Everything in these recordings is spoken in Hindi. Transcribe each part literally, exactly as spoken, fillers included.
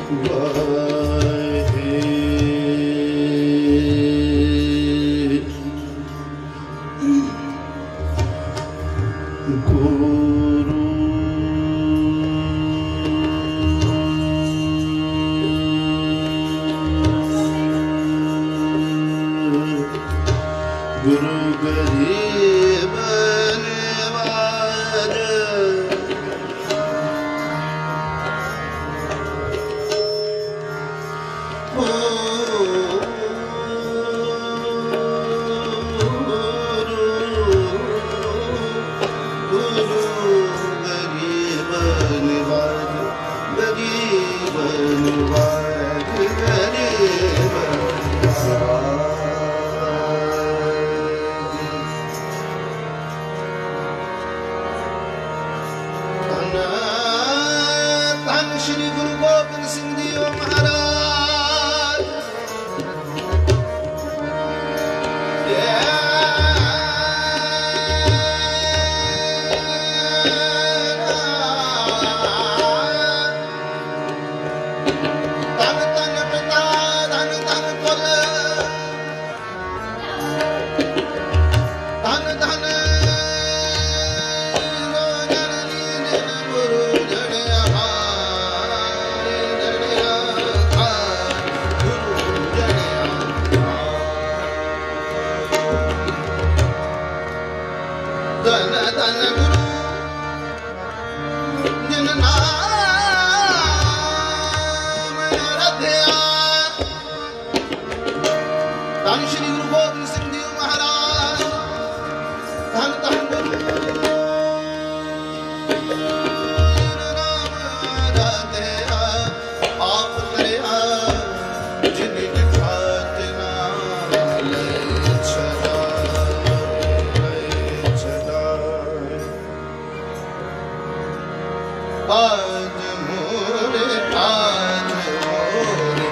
आज मोरे आज मोरे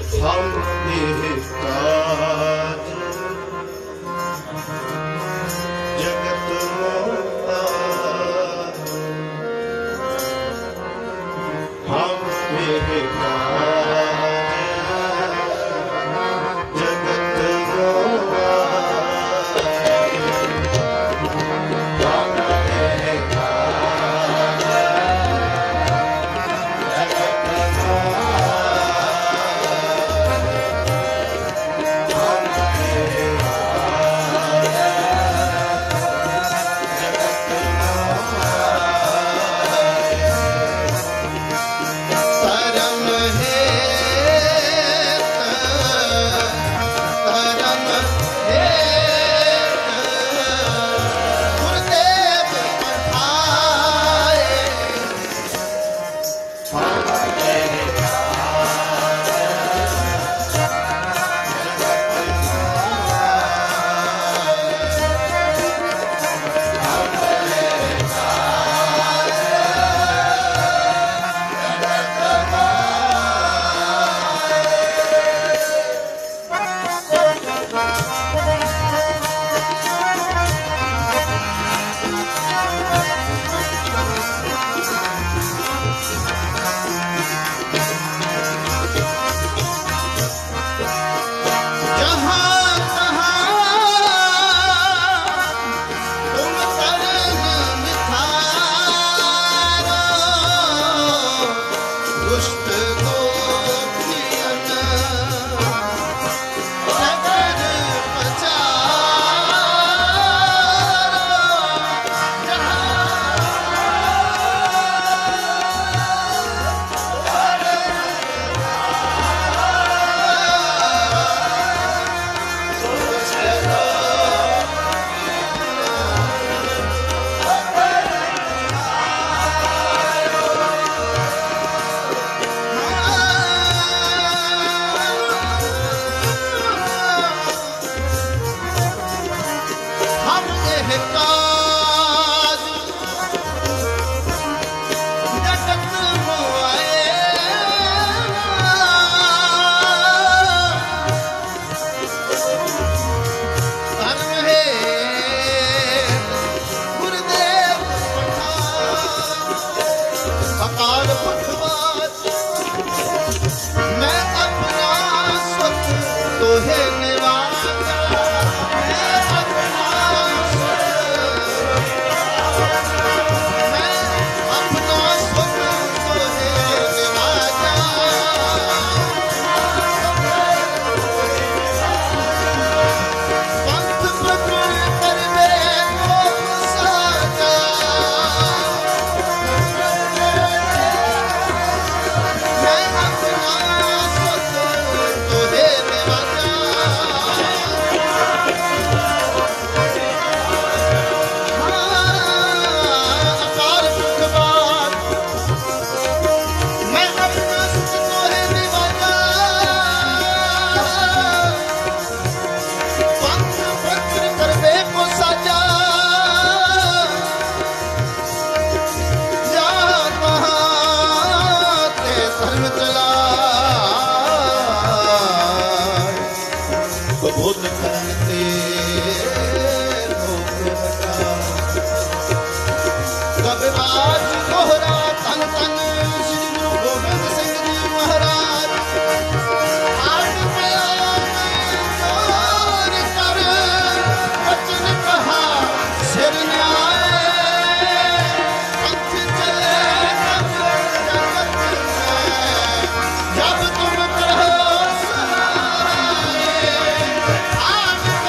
हम देह काज जगत मोता हम देह काज जगत मोता I'm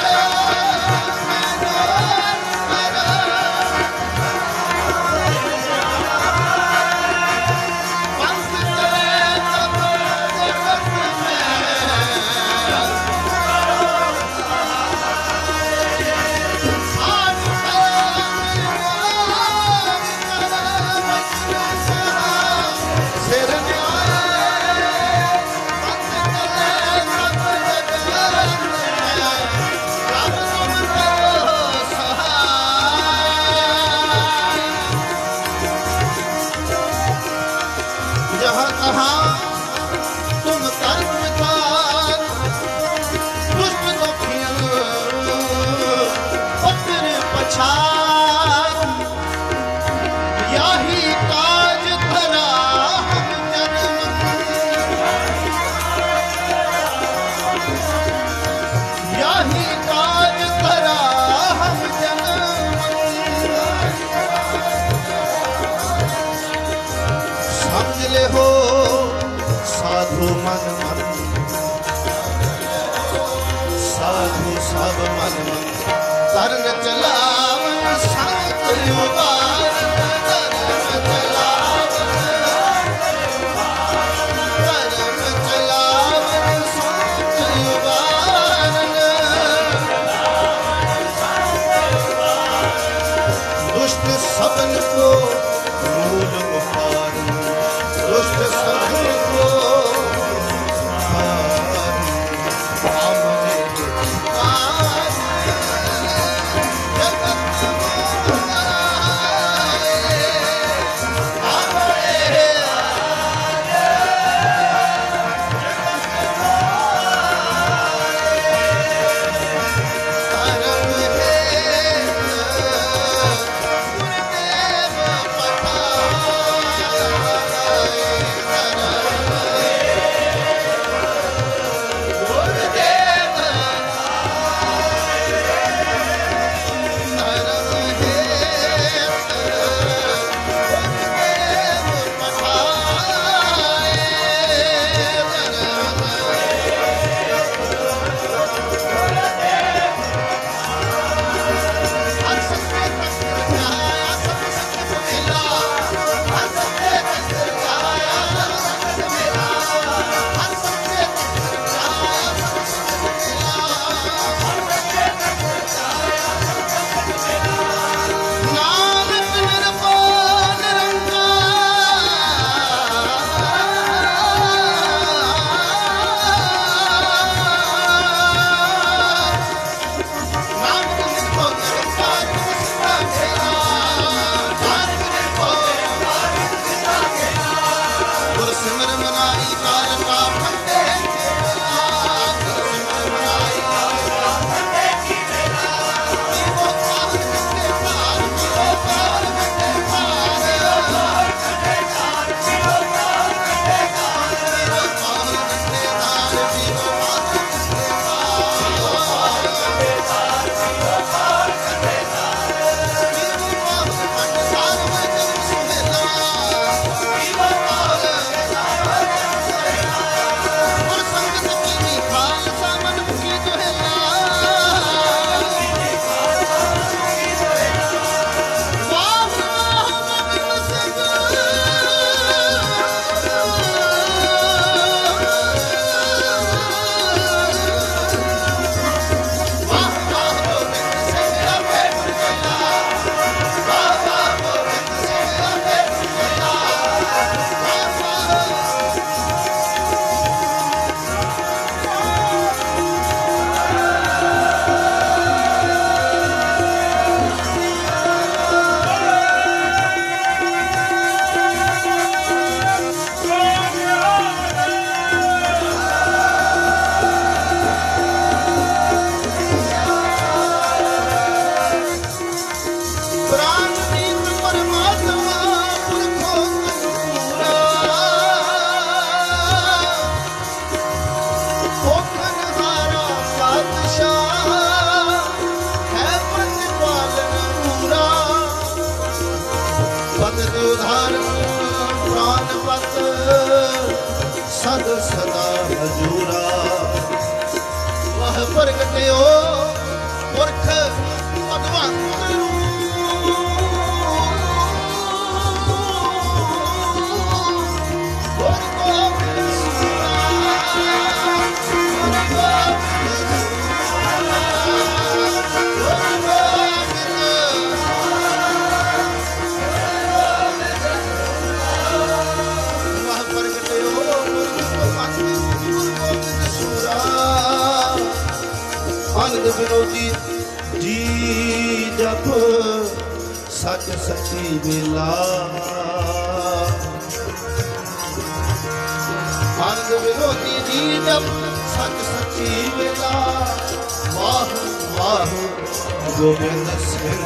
मन मन साधु सब मन मन तरन चलावन संत युगान तरन चलावन तरन चलावन संत युगान दुष्ट सबन को मूल उपारन दुष्ट सबन को सद सदा हजूरा वह प्रगटियो पुरख भगवंत विनोदी जी जप सच सची बेला आनंद विनोदी जी जप सच सची बेला वाह वाह गोविंद सिंह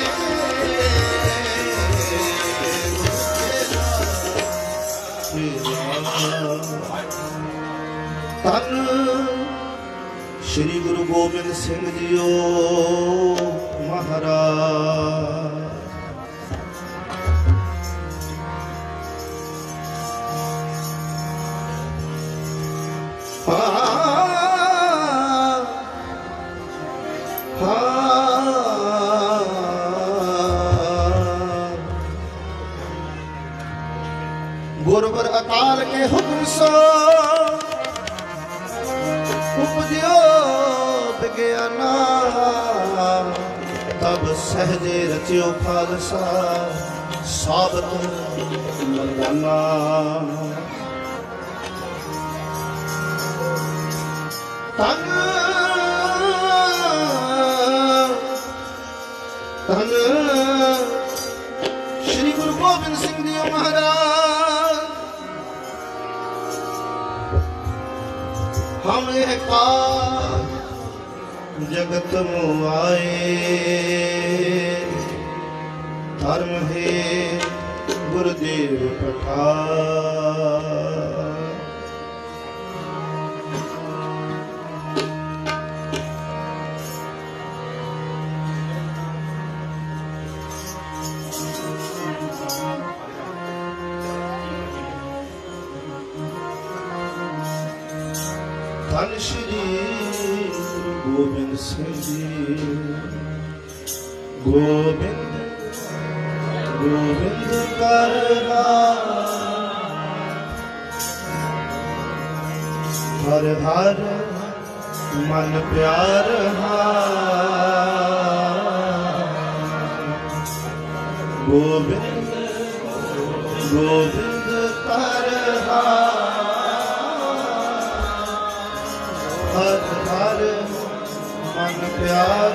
Yeah. ਧੰਨ श्री गुरु गोबिंद सिंह जीओ महाराज। गुरवर अकाल के हुक्म सो उपजो विज्ञाना, तब सहजे रचियो खालसा साबत मरदाना। तन तन श्री गुरु गोबिंद सिंह जी महाराज। हम एक जगत मुआए, धर्म है गुरुदेव पठार। धन श्री गोबिंद सिंह जी, गोबिंद गोबिंद करना हर हर मन प्यार। गोबिंद गोबिंद करना हर हर मन प्यार।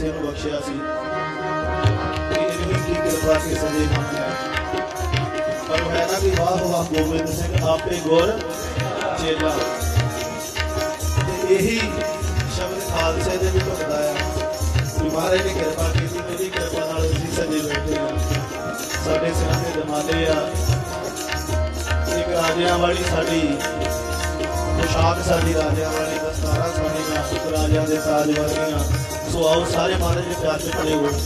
इसे बख्शिया सी की कृपा के सजे मांगना पर है ना कि वाह वाह गोबिंद सिंह आपे गुर चेला यही शब्द खालसे दे भी ढुकदा है कि महाराज ने कृपा की मेरी कृपा नाल असीं सजे बैठे हैं साडे सिरां ते दमाले आ एक राजियां वाली साडी पोशाक साडी राजियां वाली दस्तारा साडीआं राजियां दे ताज वर्गियां सो आओ सारे महाराज के प्यार से खड़े हो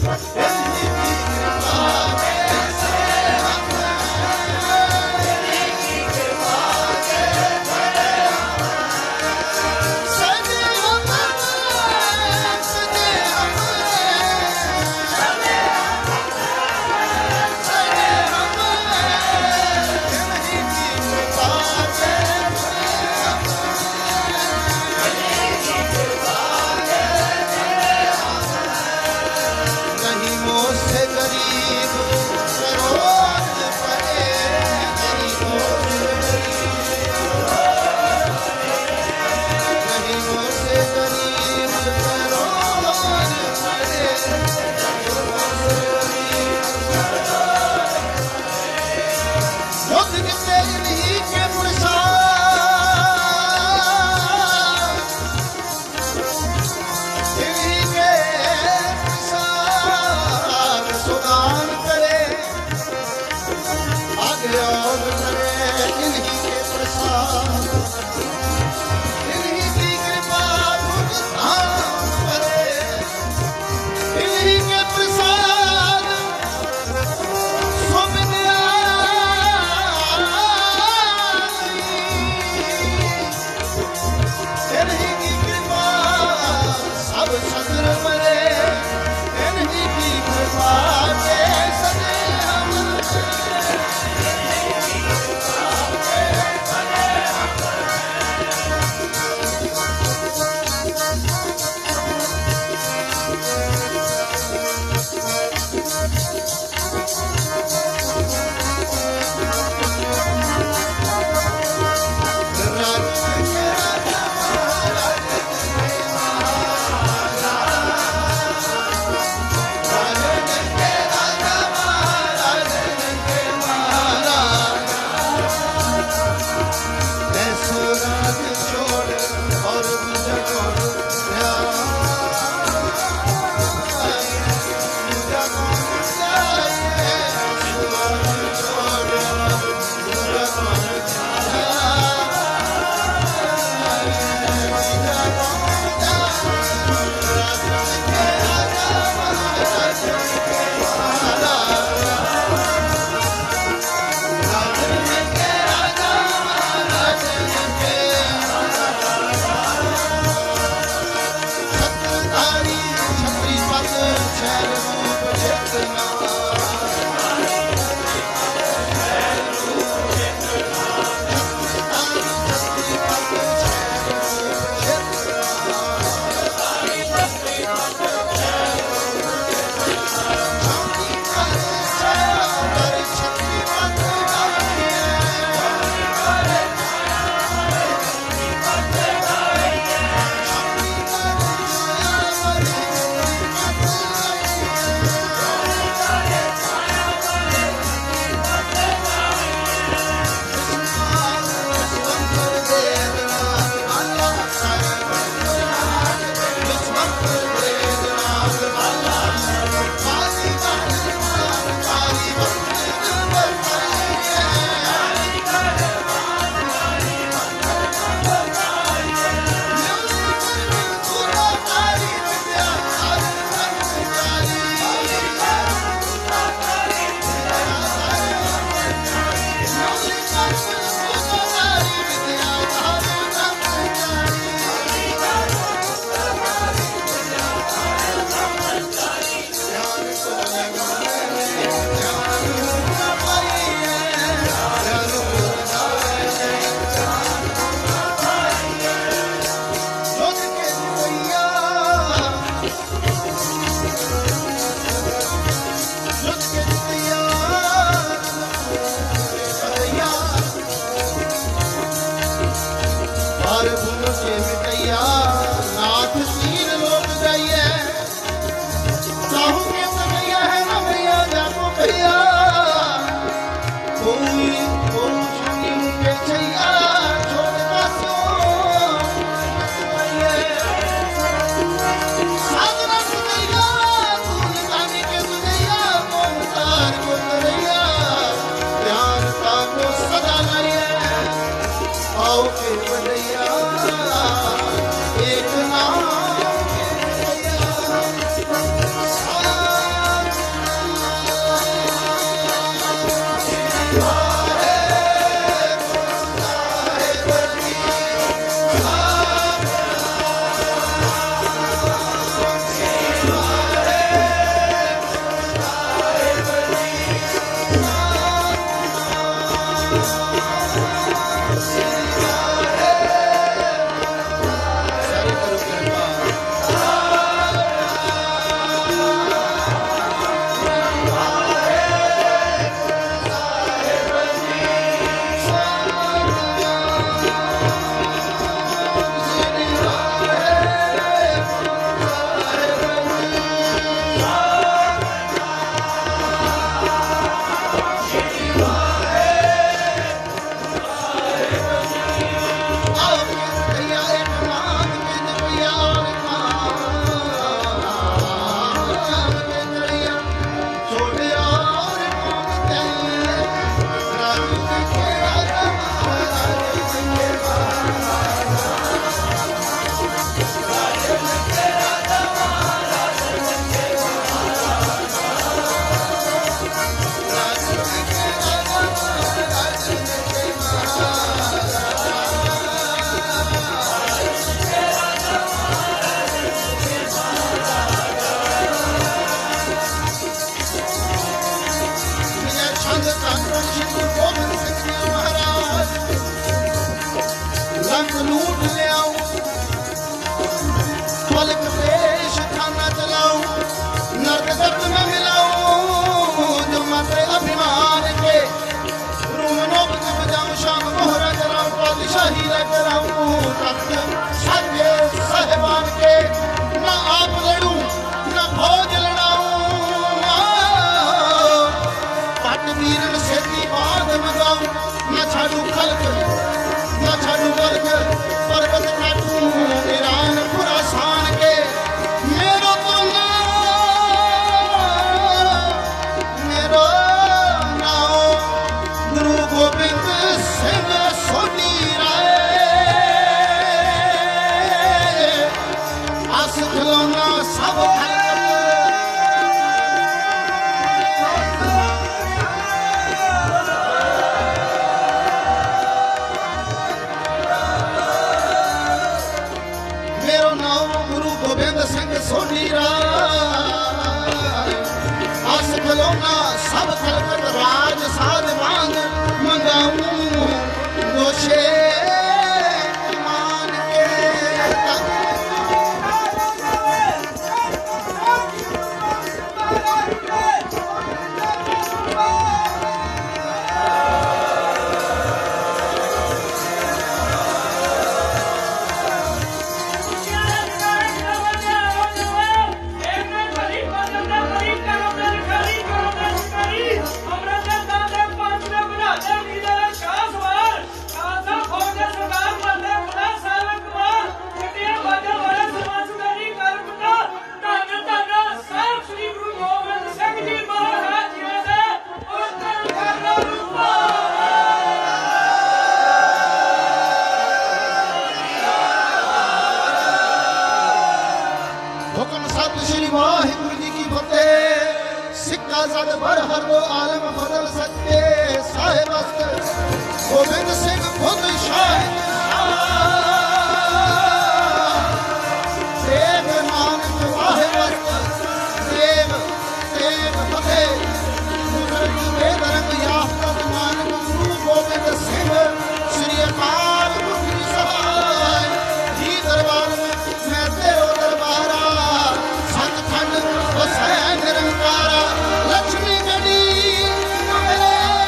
लक्ष्मी गढ़ी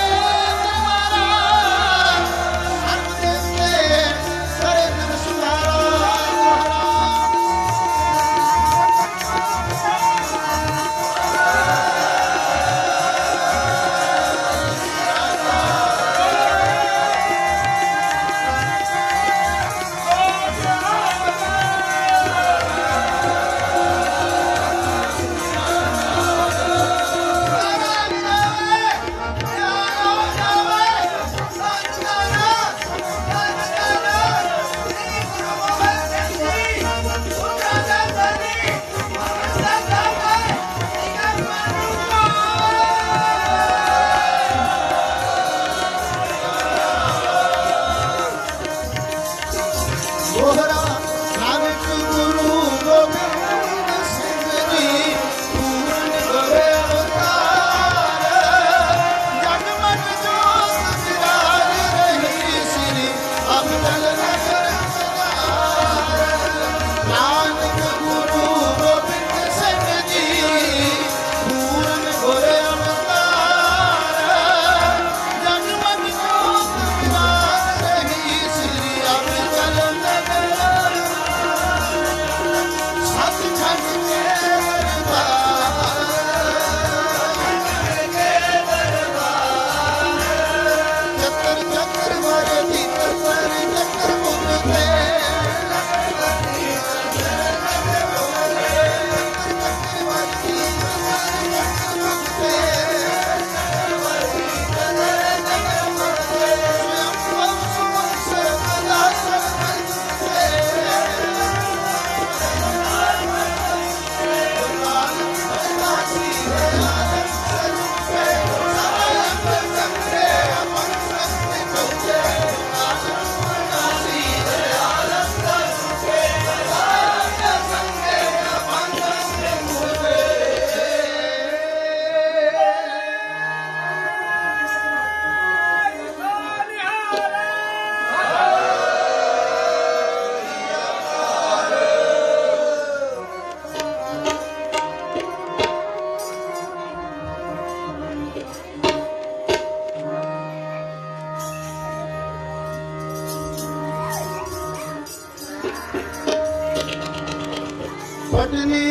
पटने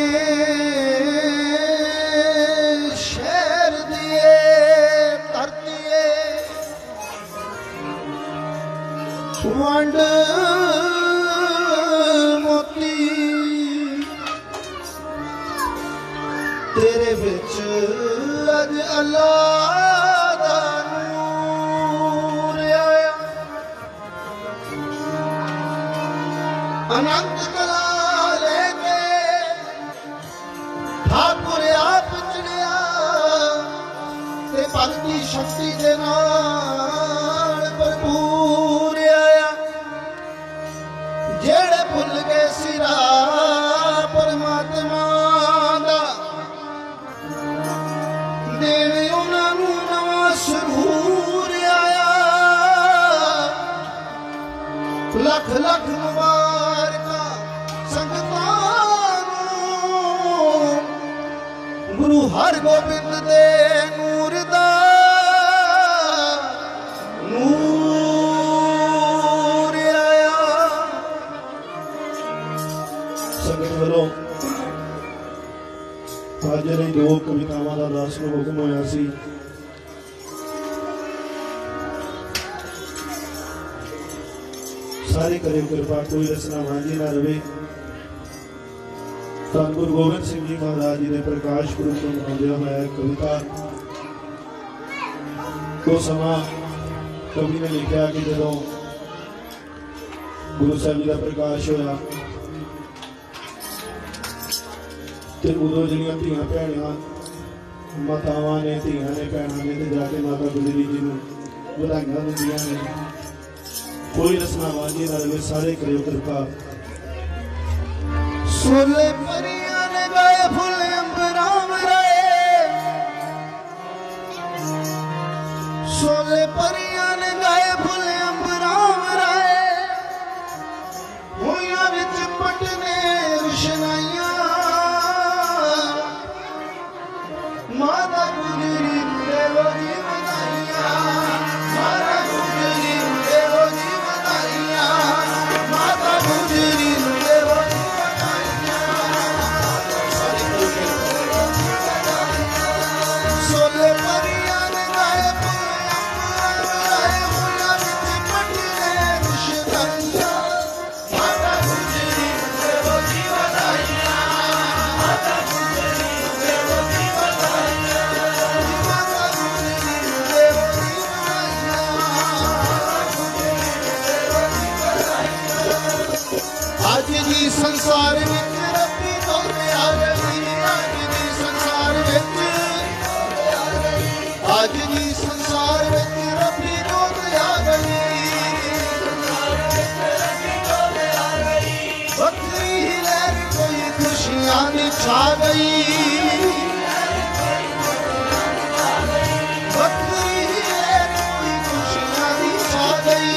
शहर दिए धरतीए वंड मोती तेरे विच अज अल्लाह दा नूर आया अनंत कला लेके ठाकुर आप चढ़िया ते भक्ति शक्ति दे नाल भरपूर आया जेड़े भुल गए सिरा परमात्मा दा देने उन्होंने नवा सुरूर आया लख लख मुबारक संगतां नूं गुरु हरगोबिंद दे नूर दा नूर आया। संगत वालों आज ने दो कवितावां दा दास नूं हुक्म होया सी सारे करें कृपा कोई रचना वांझी ना रवे। धन गुरु गोबिंद सिंह जी महाराज जी ने प्रकाश पुरब को मनाउंदियां होया कविता को समा कवि ने लिखा कि जदों गुरु साहब जी का प्रकाश होया ते उदों जिहड़ियां धीआं भैणां मातावां ने धीआं ने भैणां ने ते जाके माता गुजरी जी नूं ਵਧਾਈਆਂ दिंदियां ने। कोई रसना वाजी ना रहे सारे करियो कृपा। सोले परियां ने गाए फुल अंबराम राए सोले परियां ने गाए फुल अंबराम राए होया विच पटने रुशनाइयां माता गुजरी देवो जी बधाइयां माता गुजरी देवो जी बधाइयां माता गुजरी देवो जी बधाइयां सोले परियां ने गाए गाए होया विच पटने रुशनाइयां माता गुजरी देवो जी बधाइयां माता गुजरी देवो जी बधाइयां माता गुजरी देवो जी बधाइयां। आज जी संसार विच रब्बी दौड़ आ गई आज जी संसार विच आज जी संसार विच रब्बी दौड़ आ गई बकरी लहर कोई खुशियां दी छा गई बकरी लहर कोई खुशियां दी छा गई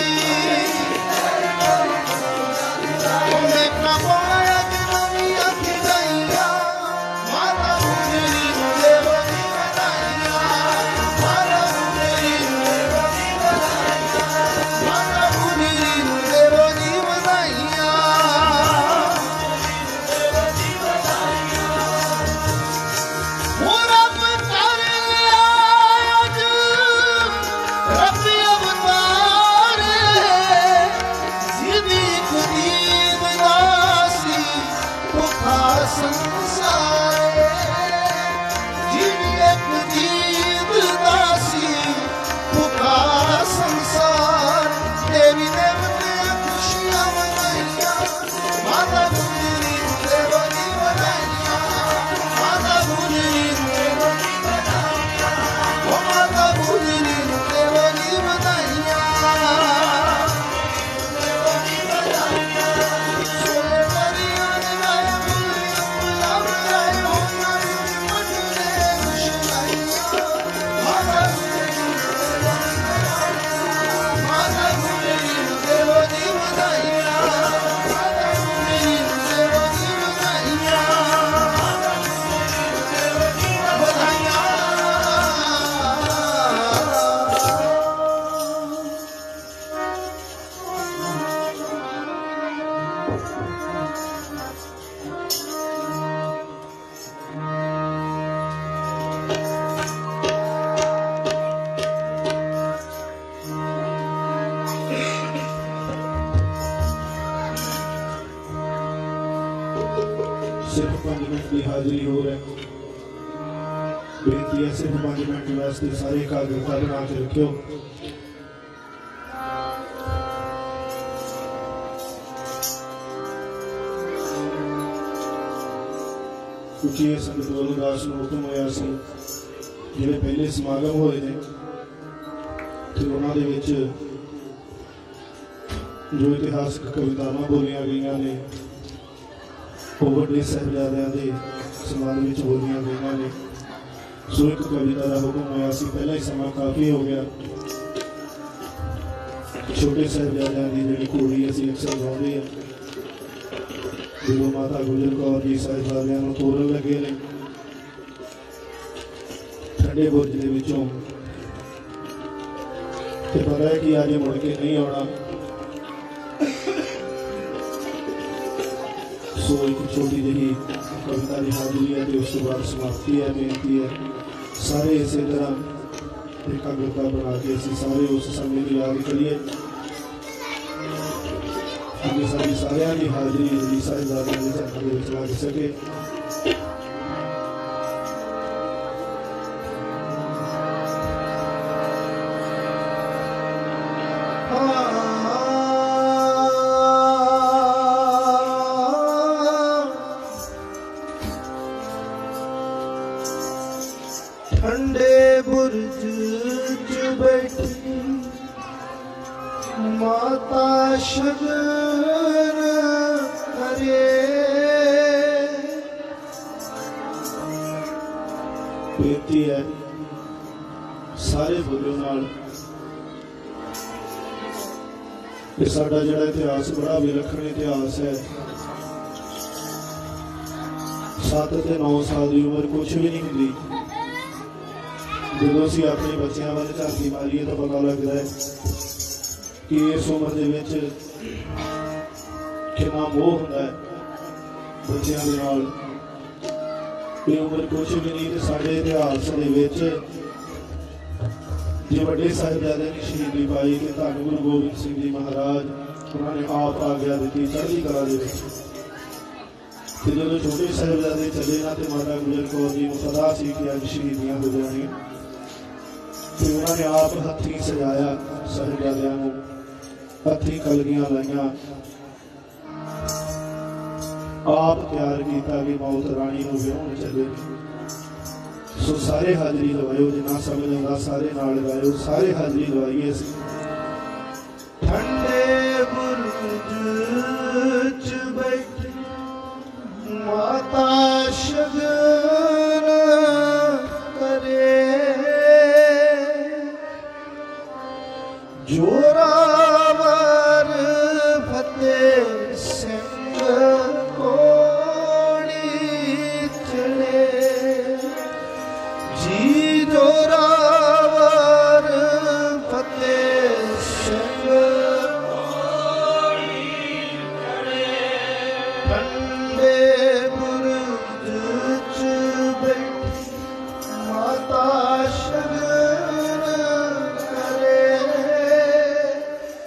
उन्हें कमाया नवियां खिदाइयां माता गुजरी देवो जी बधाइयां माता गुजरी देवो जी बधाइयां माता गुजरी देवो जी बधाइयां सिर्फ पांच मिनट की हाजिरी हो रहा है। बेनती है सिर्फ पांच मिनट वास्ते सारे एकाग्रता बना के रखियो। क्योंकि ये संत गोलदास नूं हुक्म होया सी जिहड़े पहले समागम होए ने ते उन्हां दे विच जो इतिहासक कवितावां बोलियां गईयां ने वो वड्डे साहिबजादियां दे समान विच बोलियां गईयां ने। सो एक कविता का हुक्म होया सी, पहला ही समा काफ़ी हो गया। छोटे साहिबजादियां दी जिहड़ी घोड़ी असीं अक्सर गाउंदे आ, जो माता गुजर कौर जी साहिबजादियां नूं तोरन लगे ने ठंडे बुरज दे विचों, ते पता है कि अज मुड़ के नहीं आना। सो एक छोटी जी कविता की हाजिरी है तो उस बाद समाप्ति है। बेनती है सारे इस तरह एकाग्रता बना के असीं सारे उस समय की याद करिए। अगे सारी सारियां की हाजिरी जी साहिबजादियां दे चरणों दे विच लग सके। ठंडे बुर्ज च बैठी माता शगन करे। बेनती है सारे बोलो नाल कि साडा जिहड़ा इतिहास बड़ा विलखण इतिहास है। सत्त ते नौ साल की उम्र कुछ भी नहीं होंदी। जो असीं अपने बच्चों वाल झांकी मारीए तो पता लगता है कि इस उम्र दे विच कितना मोह हुंदा है बच्चों दे नाल। ये उम्र कुछ भी नहीं। तो साडे इतिहास दे विच जे वड्डे साहिबजादे ने शहीदी पाई कि धन गुरु गोबिंद सिंह जी महाराज उन्होंने आप आग्या दी चढ़दी कला दे विच। ते जदों छोटे साहिबजादे चले ना तो माता गुजर कौर जी नूं पता सी कि अज शहीदियां हो जाणियां। तो उन्होंने आप हथी सजाया साहिबजादियां नूं, हथी कलगियां लाइयां, आप तैयार किया कि मौत राणी नूं विआहण चले। सो सारे हाजरी लवायो, जिन्ना समझ आउंदा सारे नाल गायो, सारे हाजरी लवाइए। ठंडे बुर्ज च बैठी माता शगन करे। जोरावर फतेह सिंह घोड़ी चले जी। जोरावर फतेह सिंह घोड़ी चले। ठंडे बुर्ज च बैठी माता शगन करे।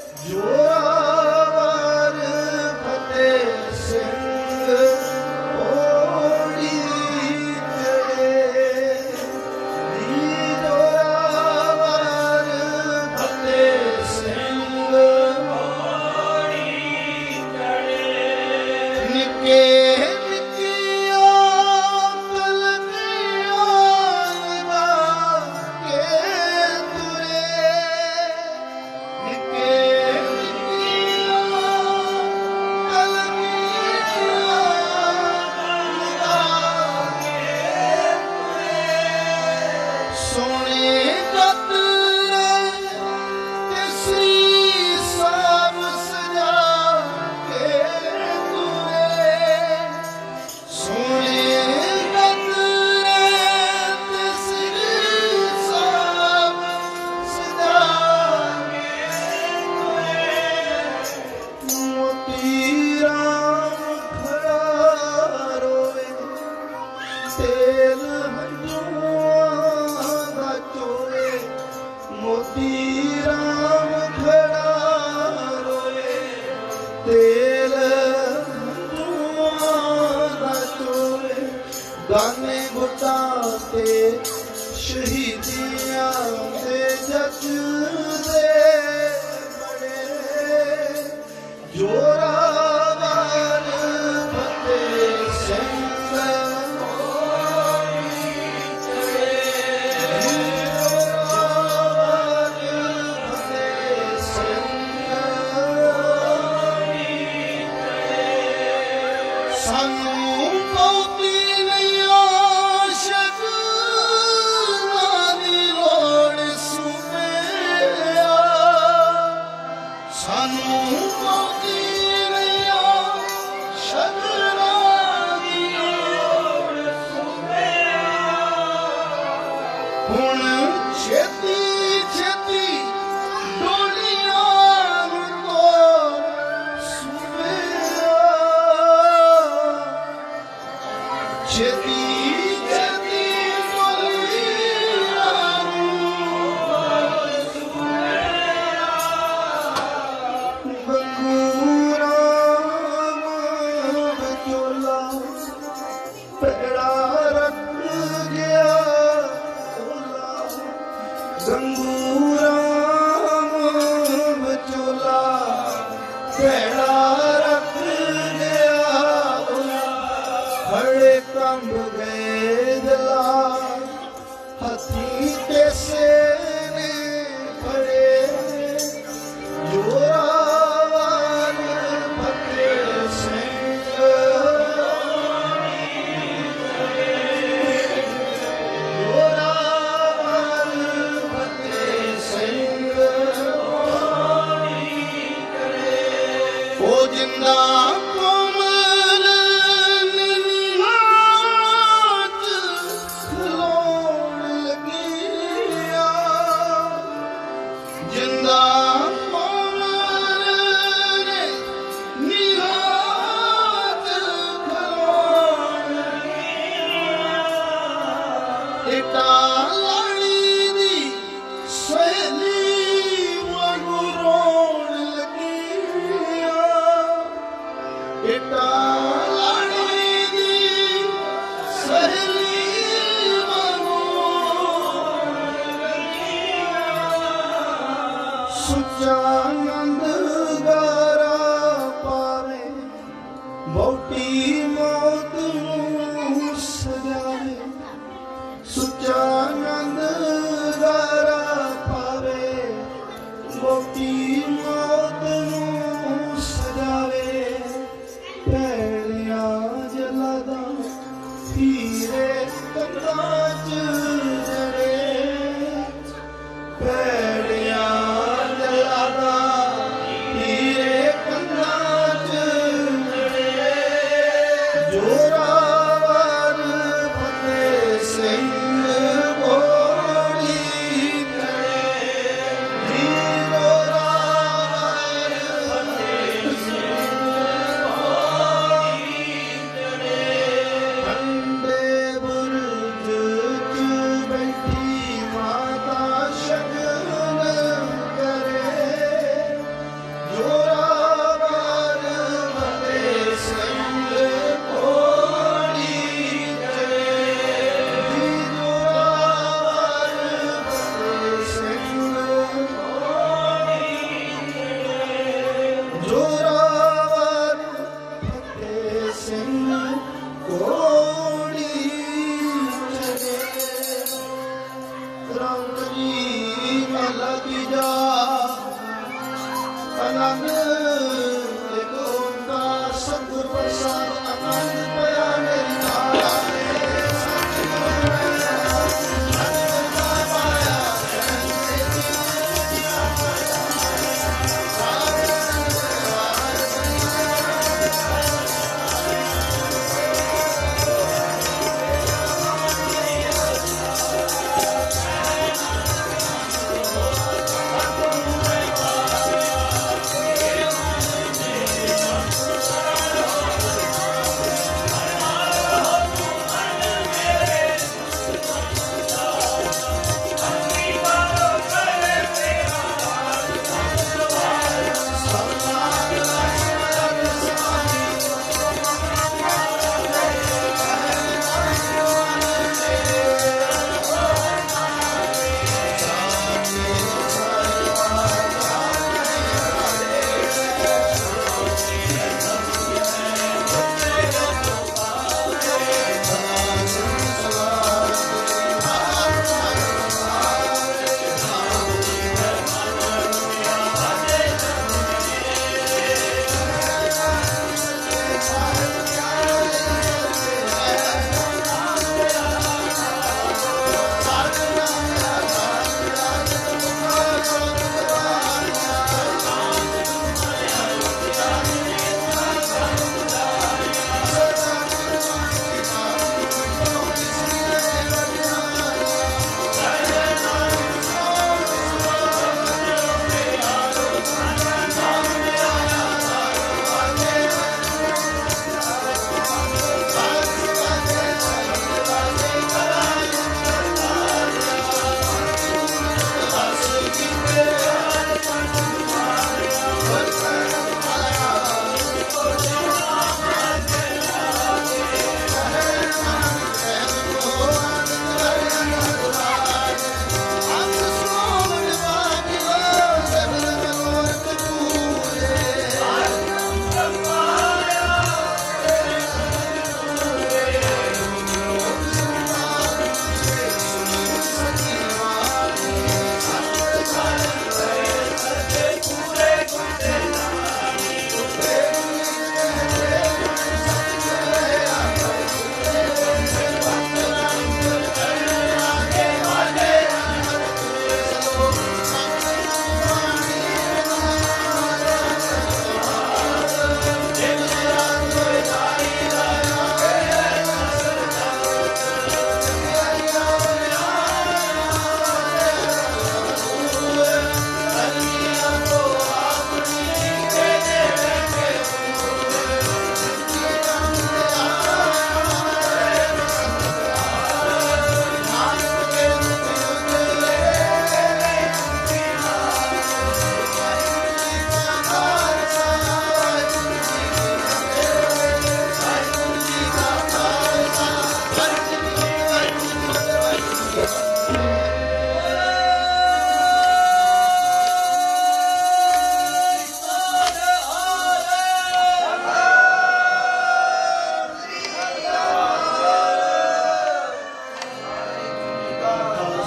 ਜੋਰਾਵਰ ਫਤਿਹ ਸਿੰਘ ਹੁਣ ਛੇਤੀ ਛੇਤੀ ਡੋਲੀਆਂ ਨੂੰ ਤੋਰ ਸੁਮਿਆ ਛੇਤੀ ਛੇਤੀ ਡੋਲੀਆਂ ਨੂੰ ਤੋਰ ਸੁਮਿਆ ਬੰਗੂਰਾ ਵਿਚੋਲਾ ਪੈੜਾ ਰੱਖ ਗਿਆ ਗੰਗੂਰਾਮ ਵਿਚੋਲਾ ਭੈੜਾ ਰੱਖ ਗਿਆ ਖੜੇ ਕੰਬ ਗਏ ਦਿਲਾ ਹੱਥੀ ਤੇ ਸੇਨੇ ਖੜੇ ਜੋਰਾਵਰ ਫਤਿਹ ਸਿੰਘ ਜਿੰਦਾ ਕੋਮਲ ਨਿਹਾਤ ਖਲੋਣ ਲੱਗਿਆ ਜਿੰਦਾ ਕੋਮਲ ਨਿਹਾਤ ਖਲੋਣ ਲੱਗਿਆ ਇਟਾ ਲਾੜੀ ਦੀ ਸਹੇਲੀ ਵਾਂਗੂ ਰੋਣ ਇਟਾ ਲਾੜੀ ਦੀ ਸਹੇਲੀ ਵਾਂਗੂ ਸੁੱਚਾ ਆਨੰਦ ਗਾਰਾ ਪਾਵੇ ਮੋਟੀ ਮੌਤ ਨੂੰ ਸਜਾਵੇ ਸੁੱਚਾ ਆਨੰਦ ਗਾਰਾ ਪਾਵੇ ਮੋਟੀ ਮੌਤ ਨੂੰ ਸਜਾਵੇ ਪੈੜਿਆ ਜਲਦਾ ਹੀਰੇ ਕੰਨਾਂ ਚ ਜੜੇ ਪੈੜਿਆ ਜਲਦਾ ਹੀਰੇ ਕੰਨਾਂ ਚ ਜੜੇ ਜੋਰਾਵਰ ਫਤਿਹ ਸਿੰਘ ਬੋੜੀ ਕਰੇ ਜੀ ਜੋਰਾਵਰ ਫਤਿਹ ਸਿੰਘ ਜੋਰਾਵਰ ਫਤਿਹ ਸਿੰਘ ਕੋੜੀ ਚਲੇ ਰੰਗ ਜੀ ਮਹਲਾ ਤੀਜਾ ਆਨੰਦ ਇੱਕ ਓਂਕਾਰ ਸਤਿਗੁਰ ਪ੍ਰਸਾਦ ਆਨੰਦ ਪਿਆ ਮੇਰੀ ਨਾਰਾ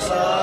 खालसा